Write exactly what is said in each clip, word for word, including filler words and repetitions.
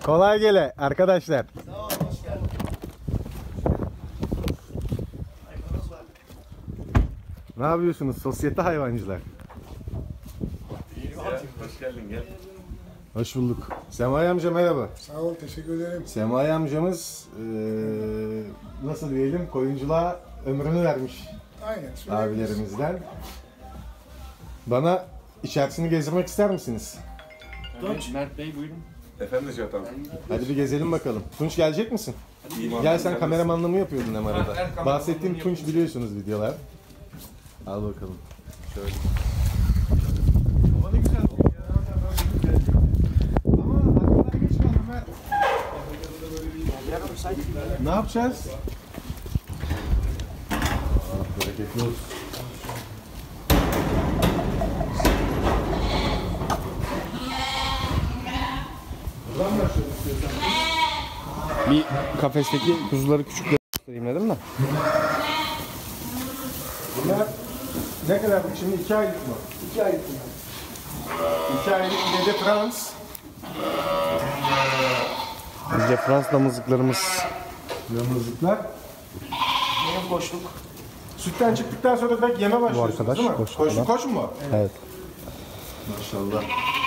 Kolay gele arkadaşlar. Sağ ol, hoş geldin. Ne yapıyorsunuz sosyete hayvancılar? İyiyiz ya. Hoş geldin, gel. Hoş bulduk. Semay amca merhaba. Sağ ol, teşekkür ederim. Semay amcamız eee, nasıl diyelim koyunculuğa ömrünü vermiş Aynen. abilerimizden. Bana içerisini gezdirmek ister misiniz? Evet, Mert Bey buyurun. Efendim Cihat abi. Hadi bir gezelim bakalım. Tunç gelecek misin? Gel sen kameramanlığımı yapıyordun hem arada. Bahsettiğim Tunç biliyorsunuz videolar. Al bakalım. Şöyle. Hava ne güzel oldu ya. Ama arkadan geç kaldım ben. Ne yapacağız? Aa, bereketli olsun. Buradan mı başlayalım istiyorsan? Bir kafesteki kuzuları küçükleri göstereyim dedim de. Bunlar ne kadar şimdi iki aylık mı? İki aylık mı? İki aylık Dede Frans. Bizce Fransız damızlıklarımız. Yalnızlıklar. Benim boşluk. Sütten çıktıktan sonra direkt yeme başlıyorsunuz arkadaş, değil mi? koç Koş, falan. koş mu? Evet. Maşallah.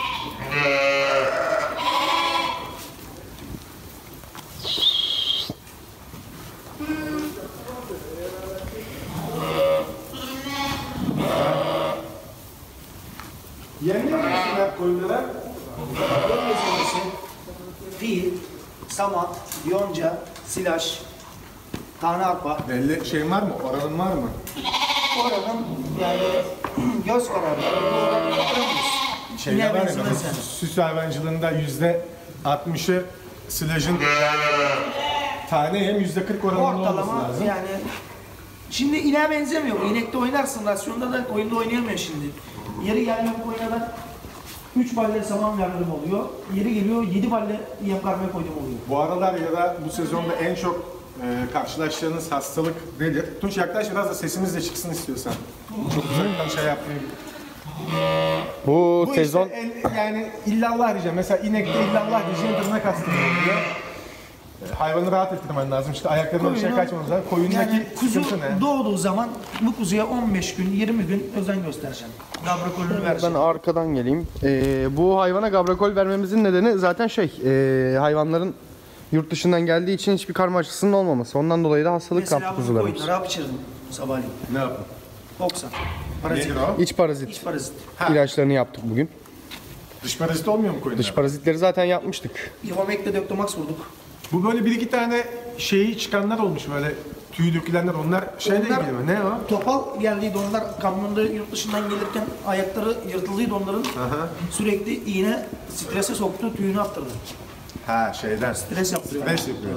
Yeniyor musunlar koyunlar? Yem meselesi, fil, samat, yonca, silaj, tane arpa. Belli şey var mı? Oranın var mı? Oranın yani göz kararı. Bu oranı yapamayız. Şeyde Yine var ya, benziyor sen. süs hayvancılığında yüzde altmışı silajın tane yem yüzde kırk oranında olması Ortalama lazım. yani şimdi ineğe benzemiyor. İnekte oynarsın, rasyonda da oyunda oynayamıyor şimdi. Yeri gelmiyor bu oyuna ben üç balle saman verdim oluyor. Yeri geliyor yedi balle yem karmaya koydum oluyor. Bu aralar ya da bu sezonda en çok e, karşılaştığınız hastalık nedir? Tunç yaklaş biraz da sesimiz de çıksın istiyorsan. Çok uzaktan şey yapmayayım. Bu, Bu sezon işte el- yani illallah diyeceğim. Mesela inekte illallah diyeceğim tırnak hastası oluyor. E, hayvanı rahat ettirmen lazım. İşte ayaklarına bir şey Koyunu- kaçmamız lazım. Koyundaki Yani kuzu sıkıntı ne? doğduğu zaman bu kuzuya on beş gün, yirmi gün özen göstereceğim. Gabrakolünü ben vereceğim. arkadan geleyim. Ee, bu hayvana gabrakol vermemizin nedeni zaten şey, ee, hayvanların yurt dışından geldiği için hiçbir karma aşısının olmaması. Ondan dolayı da hastalık Mesela kaptı bu kuzularımız. koyunlara hap içirdim sabahleyin. Ne yapın? Oksan. Parazit. Nedir o? İç parazit İç parazit. ilaçlarını yaptık bugün. Dış parazit olmuyor mu koyunlar? Dış parazitleri zaten yapmıştık. Ivamek'le Döktomax vurduk. Bu böyle bir iki tane şeyi çıkanlar olmuş böyle tüy dökülenler onlar şeyle Onlar- ilgili mi? Ne o? Topal geldiydi onlar kamyonda yurt dışından gelirken ayakları yırtıldıydı onların. Aha. Sürekli iğne strese soktu, tüyünü attırdı. Ha şeyden. Stres yaptırıyor. Stres yapıyor.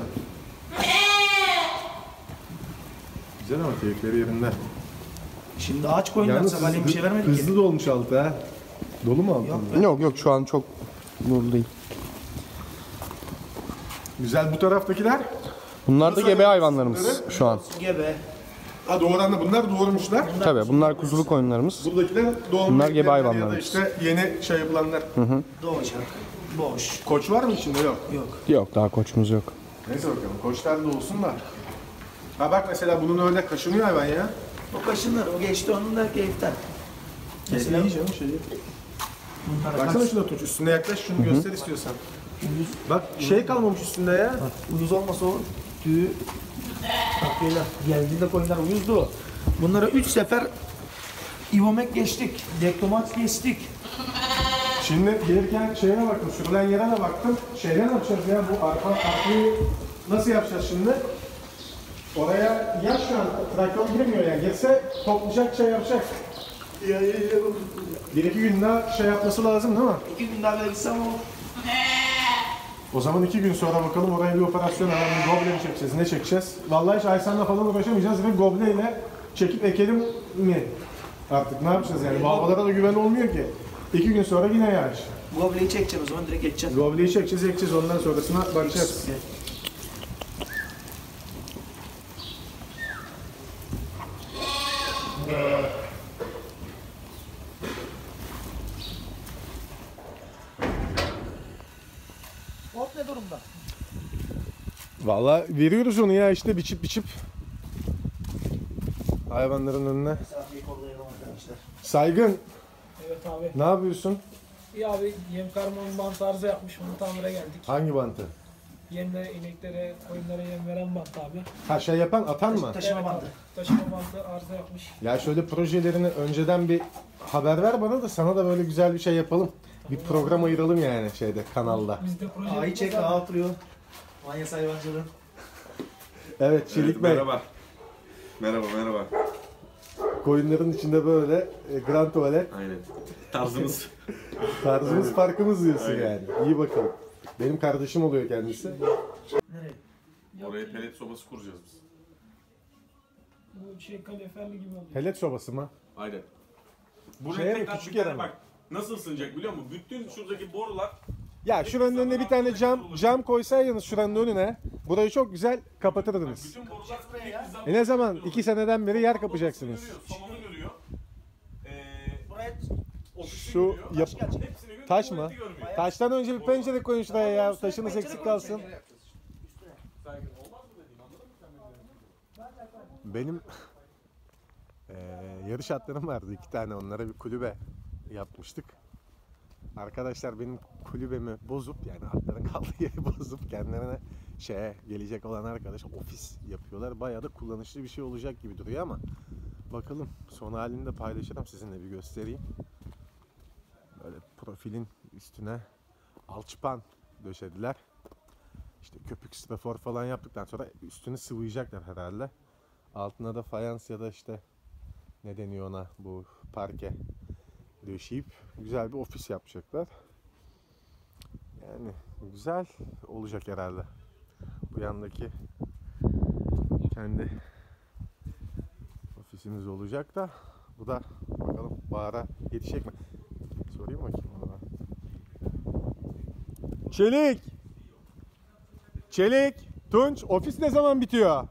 Güzel ama keyifleri yerinde. Şimdi ağaç koyunlar sabahleyin bir şey vermedik ki. hızlı dolmuş altı ha. Dolu mu altı? Yok. Yok yok şu an çok nurlu değil. Güzel bu taraftakiler. Bunlar da Nasıl gebe hayvanlar? hayvanlarımız şu an. Gebe. Ha doğuran da bunlar doğurmuşlar. Tabii bunlar kuzulu koyunlarımız. Buradakiler doğmuş. Bunlar gebe Ya da hayvanlarımız. işte yeni şey yapılanlar. Doğacak. Boş. Koç var mı içinde? Yok. Yok. Yok daha koçumuz yok. Neyse bakalım. Koçlar da olsun da. Ha bak mesela bunun öyle kaşınıyor hayvan ya. O kaşınır. O geçti onun da keyiften. Mesela iyi canım şeyi. Bunlara Baksana kaç- şuna Tunç. Üstüne yaklaş şunu göster istiyorsan. Bak şey kalmamış üstünde ya. Bak, uyuz olmasa o tüyü takıyla geldiğinde koyunlar uyuzdu. Bunlara üç sefer Ivomek geçtik. Dektomax geçtik. Şimdi gelirken şeyine baktım, sürülen yere de baktım. Şeyden yapacağız ya bu arka arkayı nasıl yapacağız şimdi? Oraya yaş şu an traktör girmiyor yani. Girse toplayacak şey yapacak. Bir iki gün daha şey yapması lazım değil mi? İki gün daha gitsem o O zaman iki gün sonra bakalım oraya bir operasyon hemen bir goble mi çekeceğiz, ne çekeceğiz? Vallahi hiç Aysan'la falan uğraşamayacağız ve goble ile çekip ekelim mi? Artık ne yapacağız yani? Balbalara da güven olmuyor ki. İki gün sonra yine yağış. Goble'yi çekeceğim o zaman direkt geçeceğim. Gobleyi çekeceğiz, ekeceğiz. Ondan sonrasına bakacağız. Ot ne durumda? Vallahi veriyoruz onu ya işte biçip biçip hayvanların önüne. Mesafeyi koruyalım arkadaşlar. Saygın, Evet abi. ne yapıyorsun? İyi abi, yem karmanın bant arıza yapmış. Bunu tamire geldik. Hangi bantı? Yemlere, ineklere, koyunlara yem veren bant abi. Ha şey yapan atan mı? Taşıma Evet bandı. abi, taşıma bantı arıza yapmış. Ya şöyle projelerini önceden bir haber ver bana da sana da böyle güzel bir şey yapalım. Bir program ayıralım yani şeyde kanalda. Biz de proje Ağayı çek, yapacağız ağa abi. oturuyor. Manyas hayvancılığın. Evet Çelik Evet, Bey. merhaba. Merhaba merhaba. Koyunların içinde böyle e, grand tuvalet Aynen. Tarzımız. tarzımız farkımız diyorsun Aynen. yani. İyi bakalım. Benim kardeşim oluyor kendisi. Nereye? Oraya pelet sobası kuracağız biz. Bu şey kaleferli gibi oluyor. Pelet sobası mı? Aynen. Buraya Şeye mi, tekrar küçük bir tane yere mi? bak. Nasıl ısınacak biliyor musun? Bütün şuradaki borular Ya şuranın önüne bir tane cam cam koysaydınız şuranın önüne. Burayı çok güzel kapatırdınız. bütün borular tek hizada E ne zaman? oluyor. İki seneden beri yer Salonu kapacaksınız. görüyor, salonu görüyor. Ee, Buraya ofisi Şu görüyor. yap Hepsini görüyor. taş mı? tuvaleti görmüyor. Taştan önce bir pencere koyun şuraya ya. Taşınız eksik kalsın. Saygın olmaz mı dediğim, anladın mı sen beni? Benim eee, yarış atlarım vardı iki tane, onlara bir kulübe yapmıştık. Arkadaşlar benim kulübemi bozup yani atların kaldığı yeri bozup kendilerine şeye gelecek olan arkadaş ofis yapıyorlar. Bayağı da kullanışlı bir şey olacak gibi duruyor ama bakalım son halini de paylaşırım sizinle, bir göstereyim. Böyle profilin üstüne alçıpan döşediler. İşte köpük strafor falan yaptıktan sonra üstünü sıvayacaklar herhalde. Altına da fayans ya da işte ne deniyor ona, bu parke döşeyip güzel bir ofis yapacaklar. Yani güzel olacak herhalde. Bu yandaki kendi ofisimiz olacak da bu da bakalım bahara yetişecek mi? Sorayım bakayım ona. Çelik! Çelik! Tunç, ofis ne zaman bitiyor?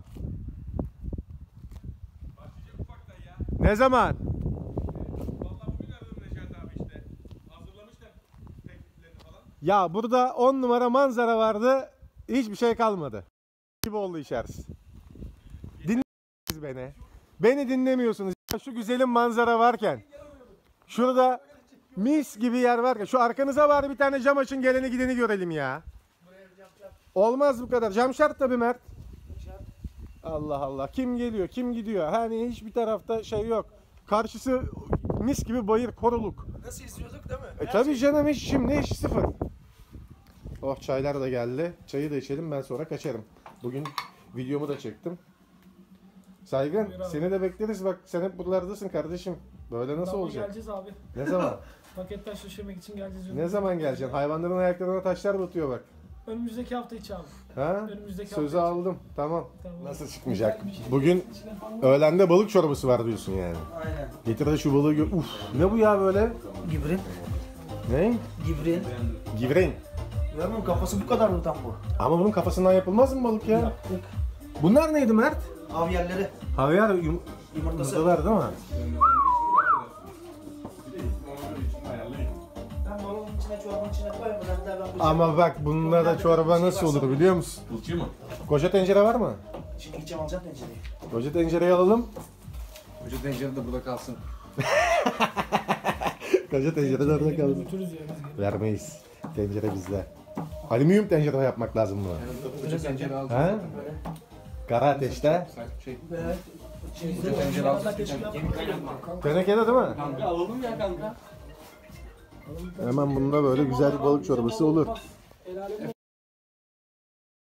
Başlayacak ufaktan ya. Ne zaman? Vallahi bugün aradım Necati abi işte. Hazırlamışlar tekliflerini falan. Ya burada on numara manzara vardı. Hiçbir şey kalmadı. Gibi oldu içerisi. Dinlemiyorsunuz beni. Beni dinlemiyorsunuz. Ya şu güzelim manzara varken. Şurada mis gibi yer varken. Şu arkanıza var bir tane cam açın, geleni gideni görelim ya. Olmaz bu kadar. Cam şart tabii Mert. Allah Allah. Kim geliyor, kim gidiyor? Hani hiçbir tarafta şey yok. Karşısı mis gibi bayır, koruluk. nasıl izliyorduk değil mi? E tabii canım, hiç şimdi hiç sıfır. Oh, çaylar da geldi. Çayı da içelim, ben sonra kaçarım. Bugün videomu da çektim. Saygın, Buyur abi. seni de bekleriz, bak sen hep buralardasın kardeşim. Böyle nasıl Daha olacak? Geleceğiz abi. Ne zaman? Paket taş döşemek için geleceğiz. Ne zaman geleceksin? Hayvanların ayaklarına taşlar batıyor bak. Önümüzdeki hafta içi abi. Ha? Önümüzdeki Sözü hafta aldım. Tamam. Tamam. Nasıl çıkmayacak? Bugün öğlende balık çorbası var diyorsun yani. Aynen. Getir de şu balığı gör. Uf, ne bu ya böyle? Gibrin. Ne? Gibrin. Givrein. Görmüyor musun? Kafası bu kadardı tam bu. Ama bunun kafasından yapılmaz mı balık ya? Yaptık. Bunlar neydi Mert? Av yerleri. Havyar yum Yumurtası. yumurtalar değil mi? Ben balonun içine, çorbanın içine koyarım. Ben de ben bu Ama bak bunda da çorba nasıl olur biliyor musun? Kılçı mı? Koca tencere var mı? Şimdi gideceğim alacağım tencereyi. Koca tencereyi alalım. Hoca tencere de burada kalsın. Koca tencere de orada kalsın. götürürüz ya biz. gene. Vermeyiz. Tencere bizde. Alüminyum tencere yapmak lazım bunu. Hoca tencere al. Ha? Kara ateşte. Şey, Böyle şey, Hoca tencere al. Tenekede değil mi? Kanka alalım ya kanka. Hemen bunda böyle güzel bir balık çorbası olur. El alem